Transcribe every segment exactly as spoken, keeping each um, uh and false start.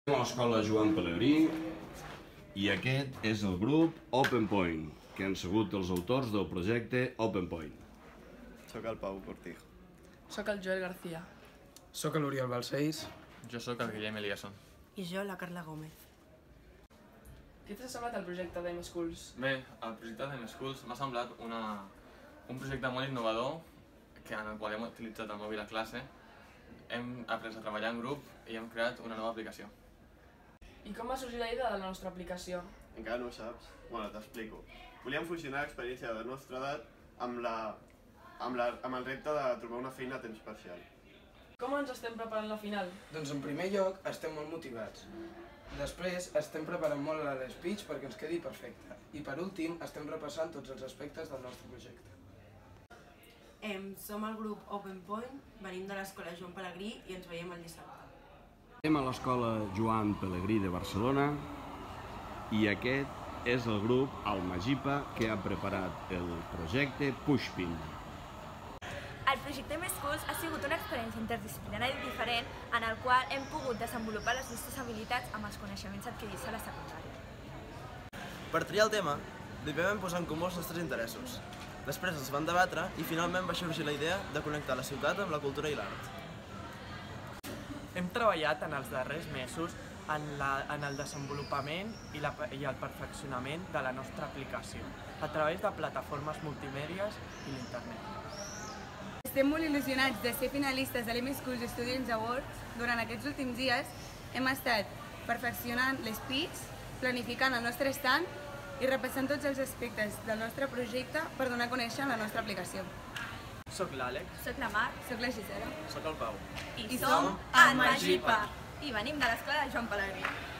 A l'escola Joan Pelegrí i aquest és el grup Open Point, que han sigut els autors del projecte Open Point. Soc el Pau Cortijo. Soc el Joel García. Soc l'Oriol Balcells. Jo sóc el Guillem Eliasson. I jo, la Carla Gómez. Què t'ha semblat el projecte de mSchools? Bé, el projecte de mSchools m'ha semblat una, un projecte molt innovador que en el qual hem utilitzat el mòbil a classe, hem après a treballar en grup i hem creat una nova aplicació. I com va sorgir la idea de la nostra aplicació? Encara no ho saps? Bueno, t'explico. Volíem fusionar l'experiència de la nostra edat amb, la, amb, la, amb el repte de trobar una feina a temps parcial. Com ens estem preparant la final? Doncs en primer lloc estem molt motivats. Després estem preparant molt l'speech perquè ens quedi perfecte. I per últim estem repassant tots els aspectes del nostre projecte. Em, som el grup Open Point, venim de l'escola Joan Pelegrí i ens veiem el dissabte. Estem a l'escola Joan Pelegrí de Barcelona i aquest és el grup Almagipa que ha preparat el projecte Pushpin. El projecte mSchools ha sigut una experiència interdisciplinària diferent en el qual hem pogut desenvolupar les nostres habilitats amb els coneixements adquirits a la secundària. Per triar el tema, li vam posar en comú els nostres interessos. Després els van debatre i finalment va sorgir la idea de connectar la ciutat amb la cultura i l'art. Hem treballat en els darrers mesos en, la, en el desenvolupament i, la, i el perfeccionament de la nostra aplicació a través de plataformes multimèdies i l'internet. Estem molt il·lusionats de ser finalistes de mSchools Students Awards. Durant aquests últims dies hem estat perfeccionant l'speech, planificant el nostre stand i repassant tots els aspectes del nostre projecte per donar a conèixer la nostra aplicació. Soc l'Àlex. Soc la Mar. Soc la Gisela. Soc el Pau. I, I som som Almagipa. I venim de l'escola de Joan Pelegrí.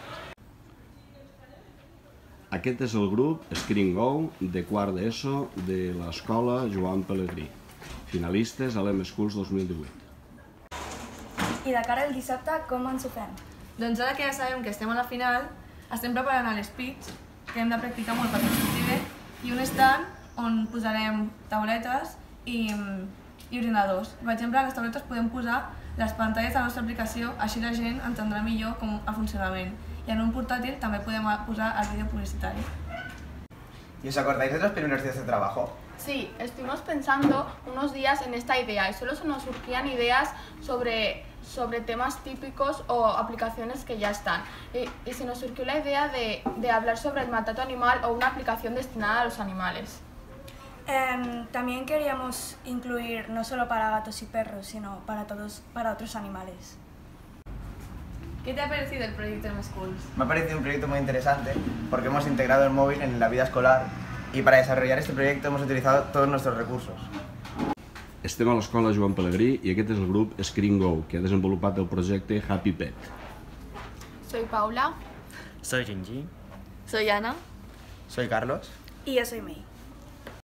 Aquest és el grup Screen Go de quart d'ESO de l'escola Joan Pelegrí, finalistes a mSchools dos mil divuit. I de cara al dissabte, com ens ho fem? Doncs ara que ja sabem que estem a la final, estem preparant l'speech, que hem de practicar molt perquè ens surti bé, i un stand on posarem tauletes i, i ordinadors. Per exemple, a les tauletes podem posar les pantalles de la nostra aplicació, així la gent entendrà millor com el funcionament. I en un portátil també podem posar el vídeo publicitari. ¿Y os acordáis de los primeros días de trabajo? Sí, estuvimos pensando unos días en esta idea y solo se nos surgían ideas sobre, sobre temas típicos o aplicaciones que ya están. Y, y se nos surgió la idea de, de hablar sobre el maltrato animal o una aplicación destinada a los animales. Eh, también queríamos incluir no solo para gatos y perros, sino para, todos, para otros animales. ¿Qué te ha parecido el proyecto de mSchools? Me ha parecido un proyecto muy interesante porque hemos integrado el móvil en la vida escolar y para desarrollar este proyecto hemos utilizado todos nuestros recursos. Estem a l'escola Joan Pelegrí i aquest és el grup Screen Go, que ha desenvolupat el projecte Happy Pet. Soy Paula. Soy Gingy. Soy Ana. Soy Carlos. Y yo soy May.